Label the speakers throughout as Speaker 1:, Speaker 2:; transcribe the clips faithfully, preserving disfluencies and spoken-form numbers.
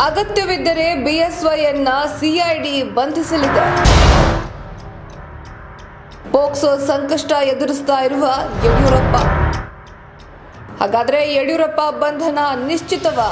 Speaker 1: ಅಗತ್ಯವಿದ್ದರೆ ಬಿಎಸ್ವೈಯನ್ನ CID ಬಂಧಿಸಲಿದೆ. POCSO ಸಂಕಷ್ಟ ಎದುರಿಸ್ತಾ ಇರುವ ಯಡಿಯೂರಪ್ಪ. ಹಾಗಾದ್ರೆ ಯಡಿಯೂರಪ್ಪ ಬಂಧನ ನಿಶ್ಚಿತವಾ?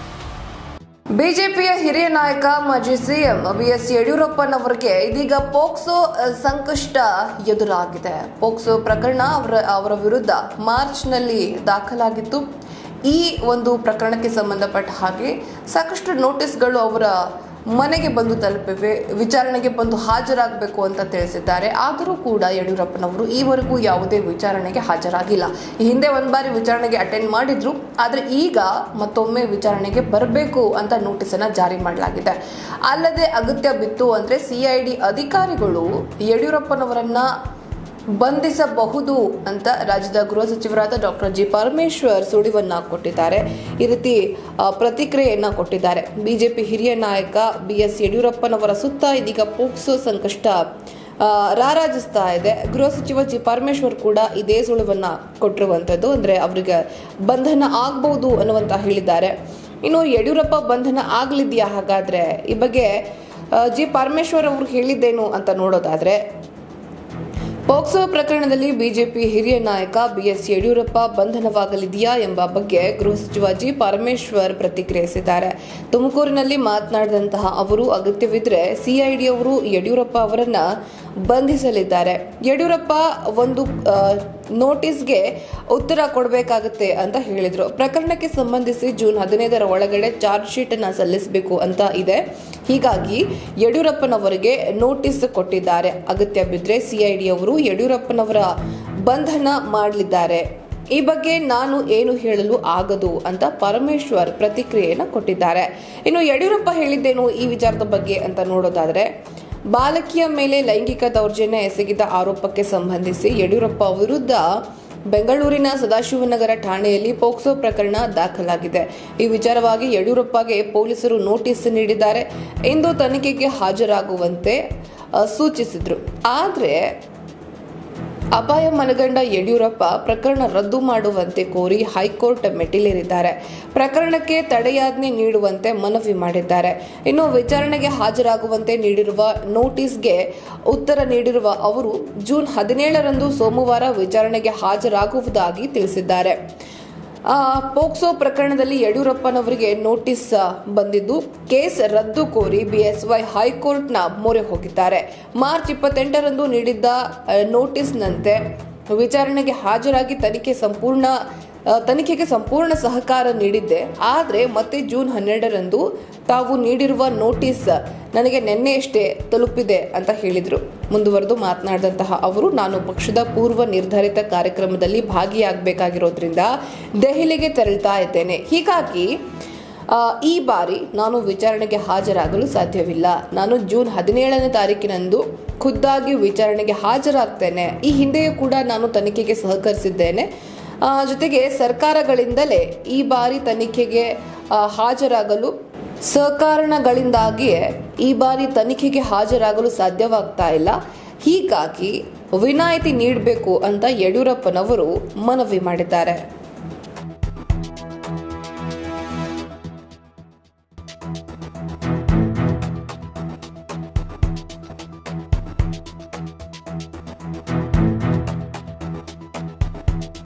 Speaker 1: ಬಿಜೆಪಿಯ ಹಿರಿಯ ನಾಯಕ ಮಾಜಿ ಸಿಎಂ ಬಿಎಸ್ ಯಡಿಯೂರಪ್ಪನವರಿಗೆ ಇದೀಗ ಪೋಕ್ಸೋ ಸಂಕಷ್ಟ ಎದುರಾಗಿದೆ. ಪೋಕ್ಸೋ ಪ್ರಕರಣ ಅವರ ಅವರ ವಿರುದ್ಧ ಮಾರ್ಚ್ನಲ್ಲಿ ದಾಖಲಾಗಿತ್ತು. ಈ ಒಂದು ಪ್ರಕರಣಕ್ಕೆ ಸಂಬಂಧಪಟ್ಟ ಹಾಗೆ ಸಾಕಷ್ಟು ನೋಟಿಸ್ಗಳು ಅವರ ಮನೆಗೆ ಬಂದು ತಲುಪಿವೆ. ವಿಚಾರಣೆಗೆ ಬಂದು ಹಾಜರಾಗಬೇಕು ಅಂತ ತಿಳಿಸಿದ್ದಾರೆ. ಆದರೂ ಕೂಡ ಯಡಿಯೂರಪ್ಪನವರು ಈವರೆಗೂ ಯಾವುದೇ ವಿಚಾರಣೆಗೆ ಹಾಜರಾಗಿಲ್ಲ. ಈ ಹಿಂದೆ ಒಂದು ಬಾರಿ ವಿಚಾರಣೆಗೆ ಅಟೆಂಡ್ ಮಾಡಿದ್ರು, ಆದರೆ ಈಗ ಮತ್ತೊಮ್ಮೆ ವಿಚಾರಣೆಗೆ ಬರಬೇಕು ಅಂತ ನೋಟಿಸನ್ನು ಜಾರಿ ಮಾಡಲಾಗಿದೆ. ಅಲ್ಲದೆ ಅಗತ್ಯ ಬಿತ್ತು ಅಂದರೆ ಸಿಐಡಿ ಅಧಿಕಾರಿಗಳು ಯಡಿಯೂರಪ್ಪನವರನ್ನ ಬಂಧಿಸಬಹುದು ಅಂತ ರಾಜ್ಯದ ಗೃಹ ಸಚಿವರಾದ ಡಾಕ್ಟರ್ ಜಿ ಪರಮೇಶ್ವರ್ ಸುಳಿವನ್ನ ಕೊಟ್ಟಿದ್ದಾರೆ. ಈ ರೀತಿ ಪ್ರತಿಕ್ರಿಯೆಯನ್ನ ಕೊಟ್ಟಿದ್ದಾರೆ. ಬಿಜೆಪಿ ಹಿರಿಯ ನಾಯಕ ಬಿ ಎಸ್ ಯಡಿಯೂರಪ್ಪನವರ ಸುತ್ತ ಇದೀಗ ಪೋಕ್ಸೋ ಸಂಕಷ್ಟ ರಾರಾಜಿಸ್ತಾ ಇದೆ. ಗೃಹ ಸಚಿವ ಜಿ ಪರಮೇಶ್ವರ್ ಕೂಡ ಇದೇ ಸುಳಿವನ್ನ ಕೊಟ್ಟಿರುವಂತದ್ದು, ಅಂದ್ರೆ ಅವರಿಗೆ ಬಂಧನ ಆಗಬಹುದು ಅನ್ನುವಂತ ಹೇಳಿದ್ದಾರೆ. ಇನ್ನು ಯಡಿಯೂರಪ್ಪ ಬಂಧನ ಆಗ್ಲಿದೆಯಾ? ಹಾಗಾದ್ರೆ ಈ ಬಗ್ಗೆ ಜಿ ಪರಮೇಶ್ವರ್ ಅವರು ಹೇಳಿದ್ದೇನು ಅಂತ ನೋಡೋದಾದ್ರೆ, ಪೋಕ್ಸೋ ಪ್ರಕರಣದಲ್ಲಿ ಬಿಜೆಪಿ ಹಿರಿಯ ನಾಯಕ ಬಿಎಸ್ ಯಡಿಯೂರಪ್ಪ ಬಂಧನವಾಗಲಿದೆಯಾ ಎಂಬ ಬಗ್ಗೆ ಗೃಹ ಸಚಿವ ಜಿ ಪರಮೇಶ್ವರ್ ಪ್ರತಿಕ್ರಿಯಿಸಿದ್ದಾರೆ. ತುಮಕೂರಿನಲ್ಲಿ ಮಾತನಾಡಿದಂತಹ ಅವರು, ಅಗತ್ಯವಿದ್ರೆ ಸಿಐಡಿ ಅವರು ಯಡಿಯೂರಪ್ಪ ಅವರನ್ನ ಬಂಧಿಸಲಿದ್ದಾರೆ. ಯಡಿಯೂರಪ್ಪ ಒಂದು ನೋಟಿಸ್ಗೆ ಉತ್ತರ ಕೊಡಬೇಕಾಗುತ್ತೆ ಅಂತ ಹೇಳಿದ್ರು. ಪ್ರಕರಣಕ್ಕೆ ಸಂಬಂಧಿಸಿ ಜೂನ್ ಹದಿನೈದರ ಒಳಗಡೆ ಚಾರ್ಜ್ ಶೀಟ್ ಅನ್ನ ಸಲ್ಲಿಸಬೇಕು ಅಂತ ಇದೆ. ಹೀಗಾಗಿ ಯಡಿಯೂರಪ್ಪನವರಿಗೆ ನೋಟಿಸ್ ಕೊಟ್ಟಿದ್ದಾರೆ. ಅಗತ್ಯ ಬಿದ್ದರೆ ಸಿಐಡಿ ಅವರು ಯಡಿಯೂರಪ್ಪನವರ ಬಂಧನ ಮಾಡಲಿದ್ದಾರೆ. ಈ ಬಗ್ಗೆ ನಾನು ಏನು ಹೇಳಲು ಆಗದು ಅಂತ ಪರಮೇಶ್ವರ್ ಪ್ರತಿಕ್ರಿಯೆಯನ್ನು ಕೊಟ್ಟಿದ್ದಾರೆ. ಇನ್ನು ಯಡಿಯೂರಪ್ಪ ಹೇಳಿದ್ದೇನು ಈ ವಿಚಾರದ ಬಗ್ಗೆ ಅಂತ ನೋಡೋದಾದ್ರೆ, ಬಾಲಕಿಯ ಮೇಲೆ ಲೈಂಗಿಕ ದೌರ್ಜನ್ಯ ಎಸಗಿದ ಆರೋಪಕ್ಕೆ ಸಂಬಂಧಿಸಿ ಯಡಿಯೂರಪ್ಪ ವಿರುದ್ಧ ಬೆಂಗಳೂರಿನ ಸದಾಶಿವನಗರ ಠಾಣೆಯಲ್ಲಿ ಪೋಕ್ಸೋ ಪ್ರಕರಣ ದಾಖಲಾಗಿದೆ. ಈ ವಿಚಾರವಾಗಿ ಯಡಿಯೂರಪ್ಪಗೆ ಪೊಲೀಸರು ನೋಟಿಸ್ ನೀಡಿದ್ದಾರೆ. ಇಂದು ತನಿಖೆಗೆ ಹಾಜರಾಗುವಂತೆ ಸೂಚಿಸಿದ್ರು. ಆದರೆ ಅಪಾಯ ಮನಗಂಡ ಯಡಿಯೂರಪ್ಪ ಪ್ರಕರಣ ರದ್ದು ಮಾಡುವಂತೆ ಕೋರಿ ಹೈಕೋರ್ಟ್ ಮೆಟ್ಟಿಲೇರಿದ್ದಾರೆ. ಪ್ರಕರಣಕ್ಕೆ ತಡೆಯಾಜ್ಞೆ ನೀಡುವಂತೆ ಮನವಿ ಮಾಡಿದ್ದಾರೆ. ಇನ್ನು ವಿಚಾರಣೆಗೆ ಹಾಜರಾಗುವಂತೆ ನೀಡಿರುವ ನೋಟಿಸ್ಗೆ ಉತ್ತರ ನೀಡಿರುವ ಅವರು ಜೂನ್ ಹದಿನೇಳರಂದು ಸೋಮವಾರ ವಿಚಾರಣೆಗೆ ಹಾಜರಾಗುವುದಾಗಿ ತಿಳಿಸಿದ್ದಾರೆ. ಪೋಕ್ಸೋ ಪ್ರಕರಣದಲ್ಲಿ ಯಡಿಯೂರಪ್ಪನವರಿಗೆ ನೋಟಿಸ್ ಬಂದಿದ್ದು, ಕೇಸ್ ರದ್ದು ಕೋರಿ ಬಿಎಸ್ವೈ ಹೈಕೋರ್ಟ್ನ ಮೊರೆ ಹೋಗಿದ್ದಾರೆ. ಮಾರ್ಚ್ ಇಪ್ಪತ್ತೆಂಟರಂದು ನೀಡಿದ್ದ ನೋಟಿಸ್ನಂತೆ ವಿಚಾರಣೆಗೆ ಹಾಜರಾಗಿ ತನಿಖೆ ಸಂಪೂರ್ಣ ತನಿಖೆಗೆ ಸಂಪೂರ್ಣ ಸಹಕಾರ ನೀಡಿದ್ದೆ. ಆದರೆ ಮತ್ತೆ ಜೂನ್ ಹನ್ನೆರಡರಂದು ತಾವು ನೀಡಿರುವ ನೋಟಿಸ್ ನನಗೆ ನಿನ್ನೆಯಷ್ಟೇ ತಲುಪಿದೆ ಅಂತ ಹೇಳಿದರು. ಮುಂದುವರೆದು ಮಾತನಾಡಿದಂತಹ ಅವರು, ನಾನು ಪಕ್ಷದ ಪೂರ್ವ ನಿರ್ಧಾರಿತ ಕಾರ್ಯಕ್ರಮದಲ್ಲಿ ಭಾಗಿಯಾಗಬೇಕಾಗಿರೋದ್ರಿಂದ ದೆಹಲಿಗೆ ತೆರಳುತ್ತಾ ಇದ್ದೇನೆ. ಹೀಗಾಗಿ ಈ ಬಾರಿ ನಾನು ವಿಚಾರಣೆಗೆ ಹಾಜರಾಗಲು ಸಾಧ್ಯವಿಲ್ಲ. ನಾನು ಜೂನ್ ಹದಿನೇಳನೇ ತಾರೀಕಿನಂದು ಖುದ್ದಾಗಿ ವಿಚಾರಣೆಗೆ ಹಾಜರಾಗ್ತೇನೆ. ಈ ಹಿಂದೆಯೂ ಕೂಡ ನಾನು ತನಿಖೆಗೆ ಸಹಕರಿಸಿದ್ದೇನೆ. ಜೊತೆಗೆ ಸರ್ಕಾರಗಳಿಂದಲೇ ಈ ಬಾರಿ ತನಿಖೆಗೆ ಹಾಜರಾಗಲು ಸಹಕಾರಗಳಿಂದಾಗಿಯೇ ಈ ಬಾರಿ ತನಿಖೆಗೆ ಹಾಜರಾಗಲು ಸಾಧ್ಯವಾಗ್ತಾ ಇಲ್ಲ. ಹೀಗಾಗಿ ವಿನಾಯಿತಿ ನೀಡಬೇಕು ಅಂತ ಯಡಿಯೂರಪ್ಪನವರು ಮನವಿ ಮಾಡಿದ್ದಾರೆ.